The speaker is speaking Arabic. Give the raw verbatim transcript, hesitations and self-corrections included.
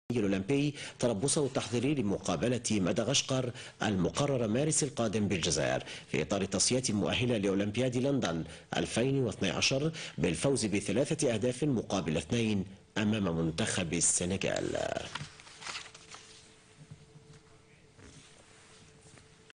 الأولمبي تربصه التحضيري لمقابلة مدغشقر المقرر مارس القادم بالجزائر في إطار التصفيات المؤهلة لأولمبياد لندن ألفين واثني عشر بالفوز بثلاثة أهداف مقابل اثنين أمام منتخب السنغال.